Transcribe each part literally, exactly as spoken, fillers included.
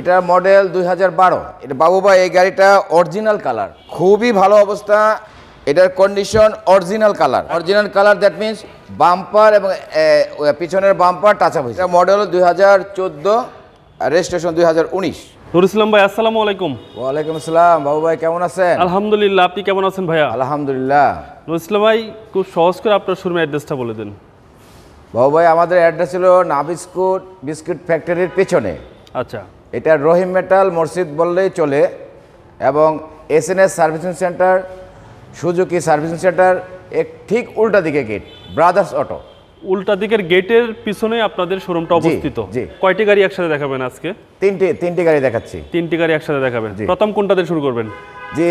এটা মডেল দুই হাজার বারো। এটা বাবু ভাই এই গাড়িটা অরিজিনাল কালার, খুবই ভালো অবস্থা। এটার condition original colour, original colour that means bumper এবং পিছনের বাম্পার টাচ আপ হয়েছে। এটা মডেল দুই হাজার চোদ্দো, রেজিস্ট্রেশন দুই হাজার উনিশ। নুর ইসলাম ভাই আসসালামু আলাইকুম। ওয়ালাইকুম আসসালাম। বাবু ভাই কেমন আছেন? আলহামদুলিল্লাহ, আপনি কেমন আছেন ভাইয়া? আলহামদুলিল্লাহ। নুর ইসলাম ভাই খুব সহজ করে আপনার শোরুমের অ্যাড্রেসটা বলে দেন। বাবু ভাই আমাদের অ্যাড্রেস ছিল নাবিস্কুট বিস্কুট ফ্যাক্টরির পেছনে। আচ্ছা, এটা রহিম মেটাল মসজিদ বললেই চলে, এবং S N S servicing centre, Suzuki servicing centre এক ঠিক উল্টা দিকে গেট, ব্রাদার্স অটো। উল্টা দিকের গেটের পিছনে আপনাদের শোরুমটা অবস্থিত। জি। কয়টি গাড়ি একসাথে দেখাবেন আজকে? তিনটি তিনটি গাড়ি দেখাচ্ছি। তিনটি গাড়ি একসাথে দেখাবেন। প্রথম কোনটা দিয়ে শুরু করবেন? যে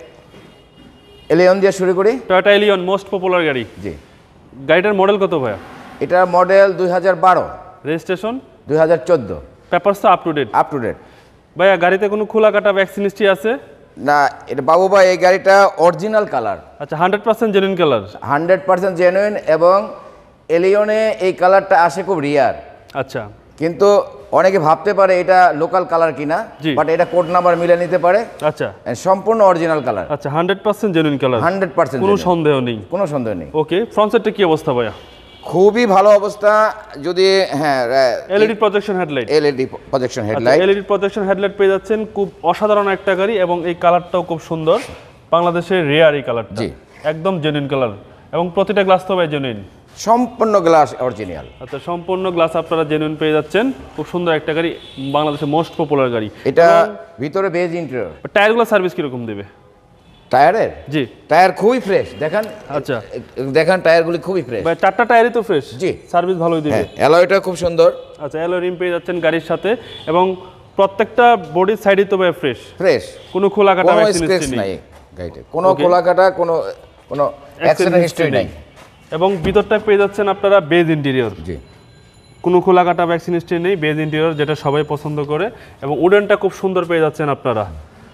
এলিয়ন দিয়ে শুরু করি। টয়োটা এলিয়ন মোস্ট পপুলার গাড়ি। জি। গাড়িটার মডেল কত ভাইয়া? এটা মডেল দুই হাজার বারো, রেজিস্ট্রেশন দুই হাজার চোদ্দো। পেপারস তো up to date? Up to date. ভাইয়া গাড়িতে কোনো খোলা কাটা ভ্যাকসিন হিস্ট্রি আছে? না, এটা বাবু ভাই এই গাড়িটা অরিজিনাল কালার। আচ্ছা, hundred percent genuine colour? Hundred percent genuine, এবং এলিয়নে এই কালারটা আসে খুব রিয়ার। আচ্ছা, কিন্তু অনেকে ভাবতে পারে এটা লোকাল কালার কিনা, বাট এটা কোড নাম্বার মিলে নিতে পারে। আচ্ছা, সম্পূর্ণ অরিজিনাল কালার। আচ্ছা, hundred percent genuine colour, hundred percent কোনো সন্দেহ নেই। কোনো সন্দেহ নেই। ওকে, ফ্রন্ট সাইডটা কি অবস্থা ভাইয়া? খুবই ভালো অবস্থা। যদি হ্যাঁ, LED projection headlight, LED projection headlight, LED projection headlight পেয়ে যাচ্ছেন। খুব অসাধারণ একটা গাড়ি, এবং এই কালারটাও খুব সুন্দর, বাংলাদেশের রেয়ার এই কালারটা। জি, একদম জেনুইন কালার, এবং প্রতিটা গ্লাস তো ভাই জেনুইন? সম্পূর্ণ গ্লাস অরিজিনাল। আচ্ছা, সম্পূর্ণ গ্লাস আপনারা জেনুইন পেয়ে যাচ্ছেন। খুব সুন্দর একটা গাড়ি, বাংলাদেশের মোস্ট পপুলার গাড়ি। এটা ভিতরে বেজ ইন্টেরিয়র। টায়ারগুলো সার্ভিস কিরকম দেবে? টায়ারের? জি, টায়ার খুবই ফ্রেশ। দেখেন, আচ্ছা দেখেন টায়ারগুলি খুবই ফ্রেশ। ভাই চারটা টায়ারই তো ফ্রেশ? জি, সার্ভিস ভালোই দিবে। অ্যালয়টা খুব সুন্দর। আচ্ছা, অ্যালয় রিম পেয়ে যাচ্ছেন গাড়ির সাথে, এবং প্রত্যেকটা বডির সাইডই তো ভাই ফ্রেশ ফ্রেশ, কোনো খোলা কাটা স্ক্র্যাচ নাই গাড়িতে, কোনো খোলা কাটা, কোনো কোনো অ্যাক্সিডেন্ট হিস্টরি নাই। এবং ভিতরটা পেয়ে যাচ্ছেন আপনারা বেজ ইন্টেরিয়র। জি, কোনো খোলা কাটা ভ্যাকসিন হিস্টরি নেই, বেজ ইন্টেরিয়র, যেটা সবাই পছন্দ করে। এবং উডেনটা খুব সুন্দর পেয়ে যাচ্ছেন আপনারা,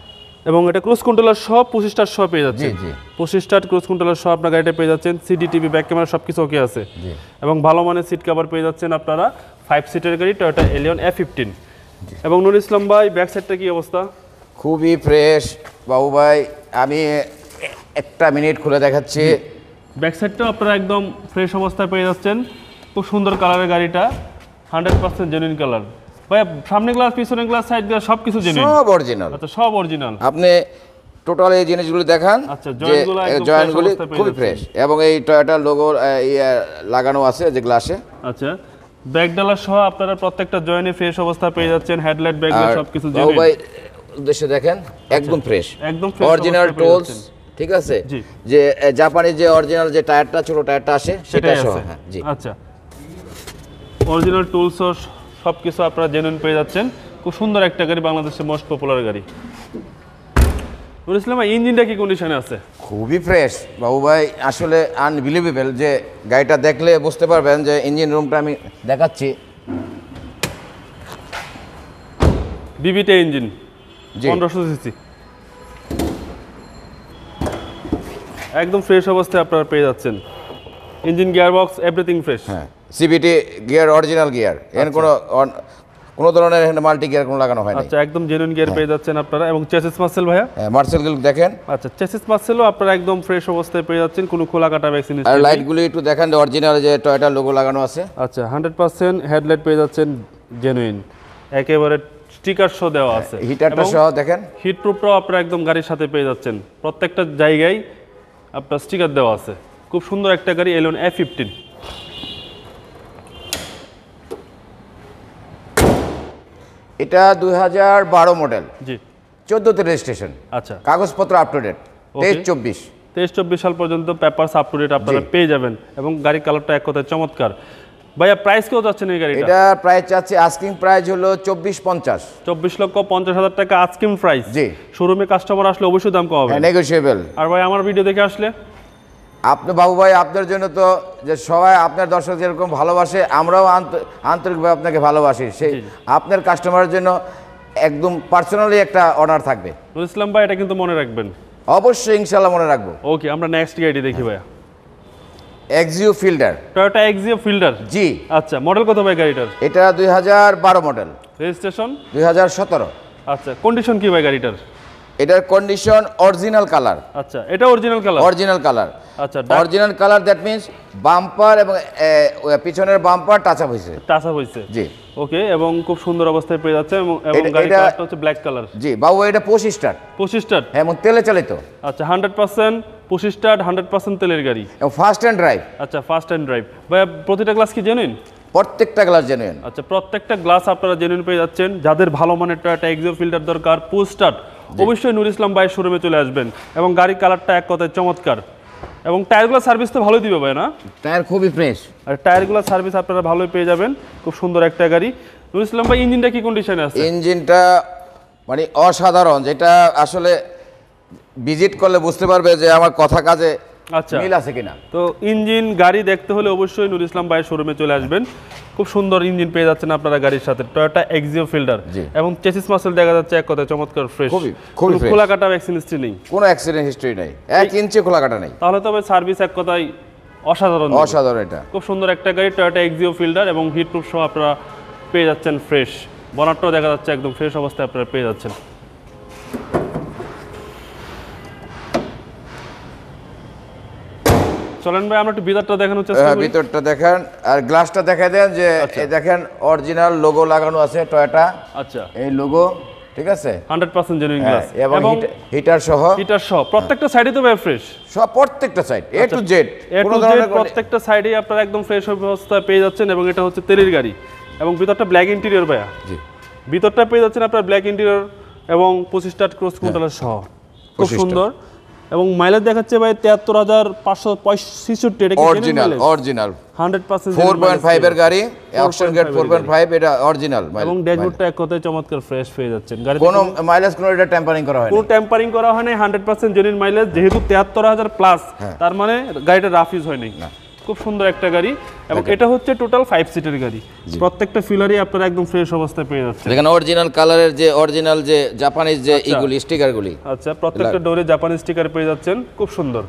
এবং এটা ক্রুজ কন্ট্রোলার সহ পঁচিশ স্টার সহ পেয়ে যাচ্ছেন। জি, পঁচিশ স্টার ক্রুজ কন্ট্রোলার সহ আপনার গাড়িটা পেয়ে যাচ্ছেন। সিডি টিভি ব্যাক ক্যামেরা সব কিছু ওকে আছে, এবং ভালো মানের সিট কভার পেয়ে যাচ্ছেন আপনারা। ফাইভ সিটের গাড়ি, টয়োটা এলিয়ন এ ফিফটিন। এবং নুর ইসলাম ভাই ব্যাক সাইডটা কি অবস্থা? খুবই ফ্রেশ বাবু ভাই, আমি একটা মিনিট খুলে দেখাচ্ছি। ব্যাক সাইডটাও আপনারা একদম ফ্রেশ অবস্থায় পেয়ে যাচ্ছেন। খুব সুন্দর কালারের গাড়িটা, হান্ড্রেড পার্সেন্ট জেনুইন কালার। ভাই সামনে গ্লাস, পিছনে গ্লাস, সাইড গ্লাস সব কিছু জেনুইন? সব অরিজিনাল। আচ্ছা, সব অরিজিনাল। আপনি টোটাল এই জিনিসগুলো দেখান। আচ্ছা, জয়েন্টগুলো একদম জয়েন্টগুলি খুবই ফ্রেশ, এবং এই টয়োটা লোগো লাগানো আছে যে গ্লাসে। আচ্ছা, ব্যাক ডালার সহ আপনারা প্রত্যেকটা জয়েন্টে ফ্রেশ অবস্থা পেয়ে যাচ্ছেন। হেডলাইট, ব্যাকলাইট সব কিছু জেনুইন। ভাই উদ্দেশ্যে দেখেন, একদম ফ্রেশ, একদম অরিজিনাল টুলস। ঠিক আছে, যে জাপানি যে অরিজিনাল যে টায়ারটা ছোট টায়ারটা আসে সেটা সহ। হ্যাঁ, জি। আচ্ছা, অরিজিনাল টুলস সব কিছু আপনারা জেনুইন পেয়ে যাচ্ছেন। খুব সুন্দর একটা গাড়ি, বাংলাদেশের মোস্ট পপুলার গাড়ি। নুর ইসলাম, ইঞ্জিনটা কি কন্ডিশনে আছে? খুবই ফ্রেশ বাবু ভাই, আসলে আনবিলিভেবল। যে গাড়িটা দেখলে বুঝতে পারবেন যে ইঞ্জিন রুমটা আমি দেখাচ্ছি। বিবিটে ইঞ্জিন, পনেরোশো সিসি, একদম ফ্রেশ অবস্থায় আপনারা পেয়ে যাচ্ছেন। Engine, gear box, everything fresh. হ্যাঁ, সিবিটি গিয়ার, অরিজিনাল গিয়ার। এর কোনো কোনো ধরনের এখানে মাল্টি গিয়ার কোনো লাগানো হয় না। আচ্ছা, একদম জেনুইন গিয়ার পেয়ে যাচ্ছেন আপনারা। এবং চেসিস মাসেল ভাইয়া? হ্যাঁ, মার্সেলগুলো দেখেন। আচ্ছা, চেসিস মাসেলও আপনারা একদম ফ্রেশ অবস্থায় পেয়ে যাচ্ছেন, কোনো খোলা কাটা ভ্যাকসিন। আর লাইটগুলো একটু দেখেন, অরিজিনাল যে টয়োটা লোগো লাগানো আছে। আচ্ছা, হান্ড্রেড পার্সেন্ট হেডলাইট পেয়ে যাচ্ছেন জেনুইন, একেবারে স্টিকার সহ দেওয়া আছে। হিটারটা সহ দেখেন, হিট প্রুফটাও আপনারা একদম গাড়ির সাথে পেয়ে যাচ্ছেন। প্রত্যেকটা জায়গায় আপনার স্টিকার দেওয়া আছে। খুব সুন্দর একটা গাড়ি, এলিয়ন এ ফিফটিন। এটা দুই হাজার বারো মডেল। জি, চোদ্দোতে রেজিস্ট্রেশন। আচ্ছা, কাগজপত্র আপ টু ডেট। তেইশ চব্বিশ তেইশ চব্বিশ সাল পর্যন্ত পেপারস আপ টু ডেট আপনারা পেয়ে যাবেন, এবং গাড়ির কালারটা এক কথায় চমৎকার। ভাইয়া প্রাইস কেউ যাচ্ছেন এই গাড়িটা? এটা প্রাইস চাচ্ছি, আস্কিং প্রাইস হলো চব্বিশ পঞ্চাশ। চব্বিশ লক্ষ পঞ্চাশ হাজার টাকা আস্কিং প্রাইস। জি। শোরুমে কাস্টমার আসলে অবশ্যই দাম কম হবে, নেগোশিয়েবল। আর ভাই আমার ভিডিও দেখে আসলে আপনি বাবু ভাই, আপনার জন্য তো যে সবাই আপনার দর্শক যেরকম ভালোবাসে, আমরাও আন্তরিকভাবে আপনাকে ভালোবাসি। সেই আপনার কাস্টমারের জন্য একদম পার্সোনালি একটা অনার থাকবে। নুর ইসলাম ভাই, এটা কিন্তু মনে রাখবেন। অবশ্যই, ইনশাআল্লাহ মনে রাখবো। ওকে, আমরা নেক্সট গাড়ি দেখি ভাইয়া। Axio Fielder, Toyota Axio Fielder. জি। আচ্ছা, মডেল কত ভাই গাড়িটার? এটা দুই হাজার বারো মডেল। রেজিস্ট্রেশন দুই হাজার সতেরো। আচ্ছা, কন্ডিশন কি ভাই গাড়িটার? এটার কন্ডিশন অরিজিনাল কালার। আচ্ছা, এটা অরিজিনাল কালার? Original colour. আচ্ছা, original colour that means bumper এবং এ, পিছনের বাম্পার টাচ আপ হয়েছে। টাচ আপ হয়েছে, জি। ওকে, এবং খুব সুন্দর অবস্থায় পেয়ে যাচ্ছে এবং এবং গাড়ির কালারটা হচ্ছে ব্ল্যাক কালার। জি বাবু, এটা পুশ স্টার্ট। পুশ স্টার্ট এবং তেলে চালিত। আচ্ছা, hundred percent push start, hundred percent তেলের গাড়ি এবং ফাস্ট হ্যান্ড ড্রাইভ। আচ্ছা, ফাস্ট হ্যান্ড ড্রাইভ। ভাই প্রতিটা গ্লাস কি জেনুইন? প্রত্যেকটা গ্লাস জেনুইন। আচ্ছা, প্রত্যেকটা গ্লাস আপনারা জেনুইন পেয়ে যাচ্ছেন। যাদের ভালো মানের টয়োটা এক্সিও ফিল্টার দরকার, পুশ স্টার্ট, অবশ্যই নুর ইসলাম ভাই শোরুমে চলে আসবেন। এবং গাড়ির কালারটা এক কথায় চমৎকার। এবং টায়ারগুলো সার্ভিস তো ভালোই দিবে ভাই, না? টায়ার খুবই ফ্রেশ। আর টায়ারগুলো সার্ভিস আপনারা ভালোই পেয়ে যাবেন। খুব সুন্দর একটা গাড়ি। নুর ইসলাম ভাই, ইঞ্জিনটা কি কন্ডিশনে আছে? ইঞ্জিনটা মানে অসাধারণ, যেটা আসলে ভিজিট করলে বুঝতে পারবে যে আমার কথা কাজে আচ্ছা মিল আছে কিনা। তো ইঞ্জিন গাড়ি দেখতে হলে অবশ্যই নুর ইসলাম ভাইয়ের শোরুমে চলে আসবেন। খুব সুন্দর ইঞ্জিন পেয়ে যাচ্ছেন আপনারা গাড়ির সাথে, টয়োটা এক্সিও ফিল্টার। এবং চেসিস মাসল দেখা যাচ্ছে এক কথায় চমৎকার ফ্রেশ, খুবই খুবই ফ্রেশ। খোলা কাটা অ্যাক্সিডেন্ট হিস্ট্রি নেই, কোনো অ্যাক্সিডেন্ট হিস্ট্রি নেই, এক ইঞ্চি খোলা কাটা নেই। তাহলে তবে সার্ভিস এক কথায় অসাধারণ। অসাধারণ, এটা খুব সুন্দর একটা গাড়ি টয়োটা এক্সিও ফিল্টার এবং হিট প্রুফ সহ আপনারা পেয়ে যাচ্ছেন ফ্রেশ। বনারটাও দেখা যাচ্ছে একদম ফ্রেশ অবস্থায় আপনারা পেয়ে যাচ্ছেন। চলেন ভাই আমরা একটু ভিতরটা দেখানোর চেষ্টা করি। ভিতরটা দেখেন আর গ্লাসটা দেখাই দেন যে এই দেখেন অরিজিনাল লোগো লাগানো আছে টয়োটা। আচ্ছা, এই লোগো ঠিক আছে, হান্ড্রেড পার্সেন্ট জেনুইন গ্লাস এবং হিটার সহ। হিটার সহ প্রত্যেকটা সাইডে তো ভাই ফ্রেশ, সব প্রত্যেকটা side A to Z, A to Z প্রত্যেকটা সাইডেই আপনারা একদম ফ্রেশ অবস্থায় পেয়ে যাচ্ছেন। এবং এটা হচ্ছে তেলের গাড়ি এবং ভিতরটা ব্ল্যাক ইন্টেরিয়র ভাইয়া। জি, ভিতরটা পেয়ে যাচ্ছেন আপনারা ব্ল্যাক ইন্টেরিয়র এবং পঁচিশ স্টার্ট ক্রস কন্ট্রোলার সহ। খুব সুন্দর। এবং মাইলেজ দেখাচ্ছে ভাই তেহাত্তর হাজার পাঁচশো পঁয়ষট্টি। এটা original original hundred percent four point five এর গাড়ি, option get four point five, এটা অরিজিনাল। এবং ড্যাশবোর্ডটা এক কথায় চমৎকার ফ্রেশ পেয়ে যাচ্ছেন। গাড়ি কোনো মাইলেজ কোনো এটা টেম্পারিং করা হয়নি, কোনো টেম্পারিং করা হয়নি, হান্ড্রেড পার্সেন্ট জেনুইন মাইলেজ। যেহেতু তেহাত্তর হাজার প্লাস, তার মানে গাড়িটা রাফ ইউজ হয়নি। খুব সুন্দর একটা গাড়ি এবং এটা হচ্ছে টোটাল ফাইভ সিটের গাড়ি। প্রত্যেকটা ফিলারই আপনারা একদম ফ্রেশ অবস্থায় পেয়ে যাচ্ছেন। এখানে অরিজিনাল কালারের যে অরিজিনাল যে জাপানিজ যে এইগুলি স্টিকারগুলি। আচ্ছা, প্রত্যেকটা ডোরে জাপানিজ স্টিকার পেয়ে যাচ্ছেন। খুব সুন্দর।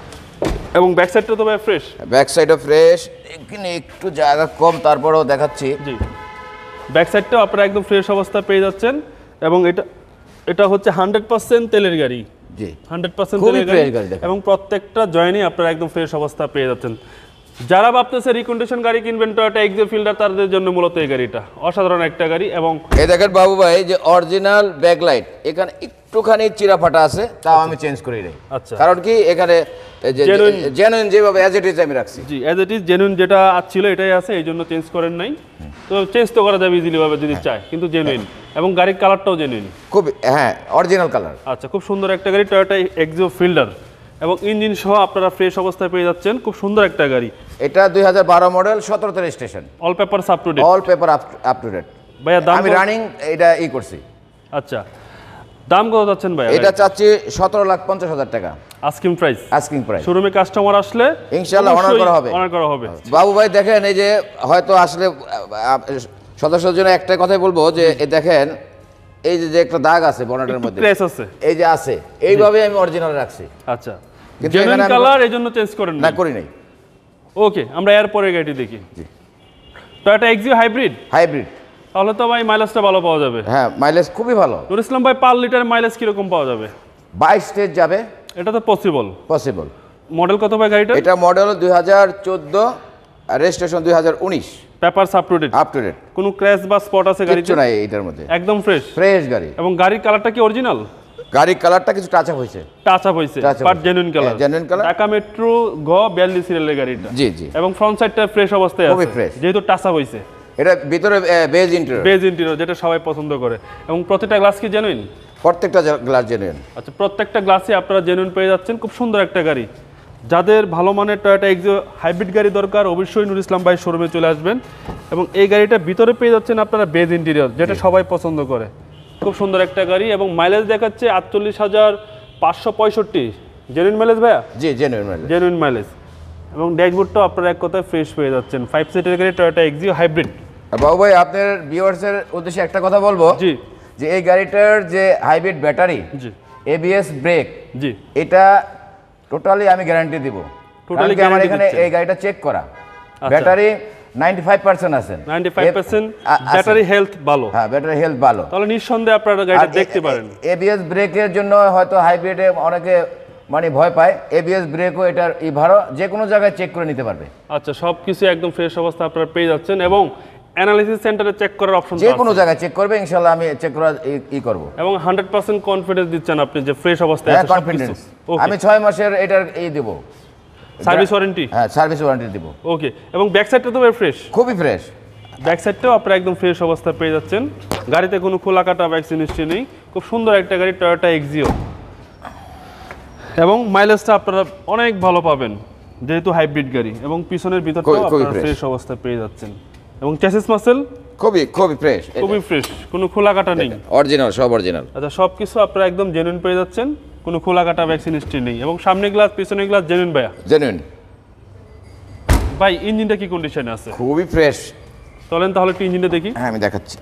এবং ব্যাক সাইডটা তো ভাই ফ্রেশ, ব্যাক সাইডও ফ্রেশ, এখানে একটু জায়গা কম তারপরেও দেখাচ্ছি। জি, ব্যাক সাইডটাও আপনারা একদম ফ্রেশ অবস্থায় পেয়ে যাচ্ছেন। এবং এটা এটা হচ্ছে হান্ড্রেড পার্সেন্ট তেলের গাড়ি। জি, হান্ড্রেড পার্সেন্ট তেলের গাড়ি এবং প্রত্যেকটা জয়েনই আপনারা একদম ফ্রেশ অবস্থা পেয়ে যাচ্ছেন। যারা ভাবতেছে রিকন্ডিশন গাড়ি কিনবেন টয়োটা এক্সিও ফিল্টার, তাদের জন্য মূলত এই গাড়িটা অসাধারণ একটা গাড়ি। এবং এই দেখেন বাবু ভাই যে অরিজিনাল ব্যাকলাইট, এখানে একটুখানি চিরা ফাটা আছে, তাও আমি চেঞ্জ করি নাই। আচ্ছা, কারণ কি এখানে জেনুইন যেভাবে অ্যাজ ইট ইজ আমি রাখছি। জি, অ্যাজ ইট ইজ জেনুইন যেটা ছিল এটাই আছে, এই জন্য চেঞ্জ করেন নাই। তো চেঞ্জ তো করা যাবে ইজিলি ভাবে যদি চায়, কিন্তু জেনুইন। এবং গাড়ির কালারটাও জেনুইন, খুব হ্যাঁ অরিজিনাল কালার। আচ্ছা, খুব সুন্দর একটা গাড়ি টয়োটা এক্সিও ফিল্টার এবং ইঞ্জিন সহ আপনারা ফ্রেশ অবস্থায় পেয়ে যাচ্ছেন। খুব সুন্দর একটা গাড়ি। এটা দুই হাজার বারো মডেল, সতেরোতে registration, all papers up to date. All paper up to date ভাইয়া দাম আমি রানিং এটা ই করছি। আচ্ছা, দাম কত যাচ্ছেন ভাই? এটা চাচ্ছি সতেরো লাখ পঞ্চাশ হাজার টাকা আস্কিং প্রাইস। Asking price. শোরুমে কাস্টমার আসলে ইনশাআল্লাহ অনার করা হবে, অনার করা হবে। বাবু ভাই দেখেন এই যে হয়তো আসলে সদস্যদের জন্য একটাই কথাই বলবো যে এই দেখেন এই যে একটা দাগ আছে বনেটের মধ্যে, ক্র্যাশ আছে, এই যে আছে, এইভাবে আমি অরিজিনাল রাখছি। আচ্ছা, জেনুইন কালার এই জন্য চেঞ্জ করেন না? করি নাই। ওকে, আমরা এর পরের গাড়িটি দেখি। Toyota Axio hybrid. হাইব্রিড তাহলে তো ভাই মাইলেজটা ভালো পাওয়া যাবে। হ্যাঁ, মাইলেজ খুবই ভালো। নুর ইসলাম ভাই পার লিটার মাইলেজ কিরকম পাওয়া যাবে? বাইশ স্টেজ যাবে। এটা তো পসিবল পসিবল। মডেল কত ভাই গাড়িটা? এটা মডেল দুই হাজার চোদ্দ, আর রেজিস্ট্রেশন দুই হাজার উনিশ। Papers up to date. Up to date. কোনো ক্র্যাশ বা স্পট আছে গাড়িতে? কিছু নাই এটার মধ্যে, একদম ফ্রেশ ফ্রেশ গাড়ি। এবং গাড়ির কালারটা কি অরিজিনাল? গাড়ির কালারটা কিছু টাচ আপ হয়েছে, টাচ আপ হয়েছে, but genuine colour. Genuine colour. Dhaka metro গ বিয়াল্লিশ সিরিয়ালের গাড়িটা। জি জি। এবং ফ্রন্ট সাইডটা ফ্রেশ অবস্থায় আছে, ফ্রেশ, যেহেতু টাচ আপ হয়েছে। এটা ভিতরে বেজ ইন্টেরিয়র, বেজ ইন্টেরিয়র যেটা সবাই পছন্দ করে। এবং প্রত্যেকটা গ্লাস কি জেনুইন? প্রত্যেকটা গ্লাস জেনুইন। আচ্ছা, প্রত্যেকটা গ্লাসে আপনারা জেনুইন পেয়ে যাচ্ছেন। খুব সুন্দর একটা গাড়ি। যাদের ভালো মানের টয়োটা এক্সিও হাইব্রিড গাড়ি দরকার, অবশ্যই নুর ইসলাম ভাই শোরুমে চলে আসবেন। এবং এই গাড়িটা ভিতরে পেয়ে যাচ্ছেন আপনারা বেজ ইন্টেরিয়র, যেটা সবাই পছন্দ করে। খুব সুন্দর একটা গাড়ি এবং মাইলেজ দেখাচ্ছে আটচল্লিশ হাজার পাঁচশো পঁয়ষট্টি। জেনুইন মাইলেজ ভাইয়া? জি, জেনুইন মাইলেজ। Genuine mileage. এবং ড্যাশবোর্ডটাও আপনারা এক কথায় ফ্রেশ পেয়ে যাচ্ছেন। ফাইভ সিটের গাড়ি টয়োটা এক্সিও হাইব্রিড। বাবু ভাই আপনার ভিউয়ার্সের উদ্দেশ্যে একটা কথা বলবো। জি। যে এই গাড়িটার যে হাইব্রিড ব্যাটারি, জি, এবিএস ব্রেক, জি, এটা টোটালি আমি গ্যারান্টি দিব। টোটালি আমার এখানে এই গাড়িটা চেক করা। ব্যাটারি নাইনটি ফাইভ পার্সেন্ট আছেন, ninety five percent battery health ভালো। হ্যাঁ, ব্যাটারি হেলথ ভালো, তাহলে নিঃসন্দেহে আপনারা গাড়িটা দেখতে পারেন। এবিএস ব্রেকের জন্য হয়তো হাইব্রিডে অনেকে মানে ভয় পায়, এবিএস ব্রেকও এটার ই ভালো, যে কোনো জায়গায় চেক করে নিতে পারবে। আচ্ছা, সবকিছু একদম ফ্রেশ অবস্থা আপনারা পেয়ে যাচ্ছেন এবং অ্যানালিসিস সেন্টারে চেক করার অপশন যে কোনো জায়গায় চেক করবে, ইনশাআল্লাহ আমি চেক করার ই করব। এবং হান্ড্রেড পার্সেন্ট কনফিডেন্স দিচ্ছেন আপনি যে ফ্রেশ অবস্থায় আছে কনফিডেন্স। আমি ছয় মাসের এটার এই দেব সার্ভিস ওয়ারেন্টি। হ্যাঁ, সার্ভিস ওয়ারেন্টি দেব। ওকে, এবং ব্যাক সাইডটা তো ফ্রেশ, খুবই ফ্রেশ। ব্যাক সাইডটাও আপনারা একদম ফ্রেশ অবস্থায় পেয়ে যাচ্ছেন। গাড়িতে কোনো খোলা কাটা ভ্যাকসিন হিস্ট্রি নেই, খুব সুন্দর একটা গাড়ি টয়োটা এক্সিও। এবং মাইলেজটা আপনারা অনেক ভালো পাবেন যেহেতু হাইব্রিড গাড়ি, এবং পিছনের ভিতরটাও আপনারা ফ্রেশ অবস্থায় পেয়ে যাচ্ছেন। এবং চ্যাসিস মাসেল খুবই খুবই ফ্রেশ, খুবই ফ্রেশ, কোনো খোলা কাটা নেই, অরিজিনাল, সব অরিজিনাল। আচ্ছা, সব কিছু আপনারা একদম জেনুইন পেয়ে যাচ্ছেন, কোনো খোলা কাটা ভ্যাকসিন হিস্ট্রি নেই। এবং সামনে গ্লাস পিছনে গ্লাস জেনুইন ভাইয়া, জেনুইন। ভাই ইঞ্জিনটা কি কন্ডিশনে আছে? খুবই ফ্রেশ। চলেন তাহলে একটু ইঞ্জিনটা দেখি। হ্যাঁ, আমি দেখাচ্ছি।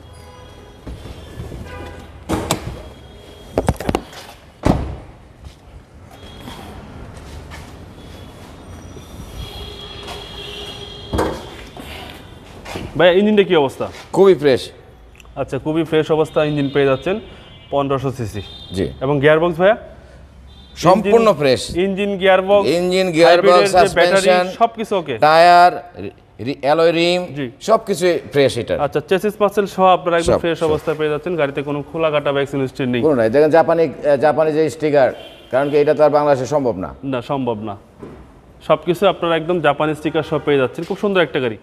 ভাই ইঞ্জিনটা কি অবস্থা? খুবই ফ্রেশ। আচ্ছা, খুবই ফ্রেশ অবস্থা ইঞ্জিন পেয়ে যাচ্ছেন, পনেরোশো সিসি। জি। এবং গিয়ারবক্স ভাইয়া সম্পূর্ণ ফ্রেশ, engine gearbox engine gearbox suspension সবকিছু ওকে, টায়ার অ্যালয় রিম সবকিছু ফ্রেশ এটা। আচ্ছা, চেসিস মাসেল সহ আপনারা একদম ফ্রেশ অবস্থায় পেয়ে যাচ্ছেন, গাড়িতে কোনো খোলা কাটা ভ্যাকসিন হিস্ট্রি নেই। কোনো নাই, দেখেন জাপানি জাপানি যে স্টিকার, কারণ কি এটা তো আর বাংলাদেশে সম্ভব না। না, সম্ভব না। সবকিছু আপনারা একদম জাপানি স্টিকার সহ পেয়ে যাচ্ছেন, খুব সুন্দর একটা গাড়ি।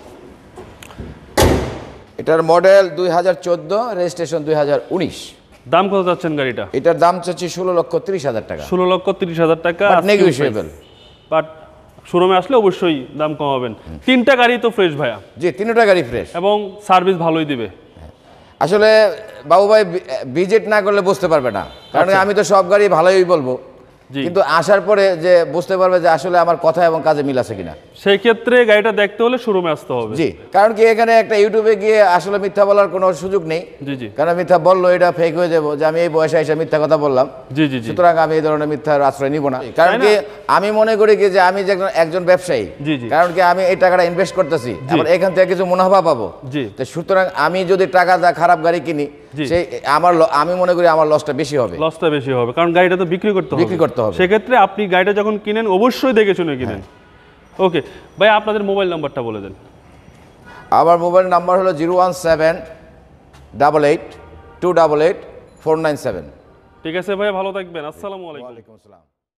এটার মডেল দুই হাজার চোদ্দো, রেজিস্ট্রেশন দুই হাজার উনিশ। দাম কত যাচ্ছেন গাড়িটা? এটার দাম চাচ্ছি ষোলো লক্ষ তিরিশ হাজার টাকা। ষোলো লক্ষ তিরিশ হাজার টাকা নেগোশিয়েবল, বাট শোরুমে আসলে অবশ্যই দাম কমাবেন। তিনটা গাড়ি তো ফ্রেশ ভাইয়া? জি, তিনটা গাড়ি ফ্রেশ এবং সার্ভিস ভালোই দিবে। আসলে বাবু ভাই ভিজিট না করলে বুঝতে পারবে না, কারণ আমি তো সব গাড়ি ভালোই বলবো, কিন্তু আসার পরে যে বুঝতে পারবে যে আসলে আমার কথা এবং কাজে মিল আছে কিনা। সেই ক্ষেত্রে গাড়িটা দেখতে হলে শোরুমে আসতে হবে। জি, কারণ কি এখানে একটা ইউটিউবে গিয়ে আসলে মিথ্যা বলার কোনো সুযোগ নেই। জি জি, কারণ মিথ্যা বললো এটা ফেক হয়ে যাবো, যে আমি এই বয়সে এসে মিথ্যা কথা বললাম। জি জি, সুতরাং আমি এই ধরনের মিথ্যার আশ্রয় নিব না। কারণ কি আমি মনে করি কি যে আমি যে একজন ব্যবসায়ী, কারণ কি আমি এই টাকাটা ইনভেস্ট করতেছি, আবার এখান থেকে কিছু মুনাফা পাবো। জি, তো সুতরাং আমি যদি টাকা দা খারাপ গাড়ি কিনি, সেই আমার আমি মনে করি আমার লসটা বেশি হবে। লসটা বেশি হবে, কারণ গাড়িটা তো বিক্রি করতে হবে, বিক্রি করতে হবে। সেক্ষেত্রে আপনি গাড়িটা যখন কিনেন অবশ্যই দেখে শুনে কিনেন। ওকে ভাই, আপনাদের মোবাইল নাম্বারটা বলে দেন। আমার মোবাইল নাম্বার হলো zero one seven double eight two double eight four nine seven. ঠিক আছে ভাই, ভালো থাকবেন। আসসালামু আলাইকুম। ওয়ালাইকুম আসসালাম।